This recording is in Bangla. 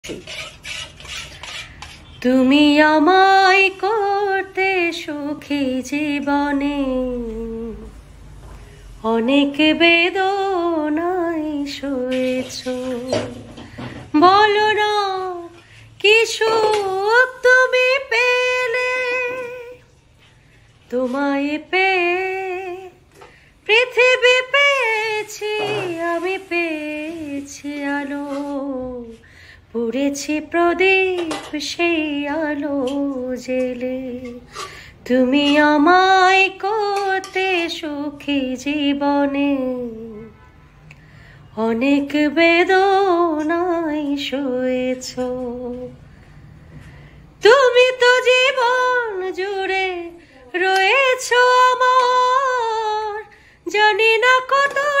তুমি আমায় করতে সুখী জীবনে অনেক বেদনায় শুয়েছ। বলো না কি সুখ তুমি পেলে, তোমায় পেয়ে পৃথিবী পেয়েছি, আমি পেয়েছি আলো, পুড়েছি প্রদীপ সেই আলো জেলে। তুমি আমায় করতে সুখী জীবনে অনেক বেদনায় শুয়েছ। তুমি তো জীবন জুড়ে রয়েছ আমার, জানি না কত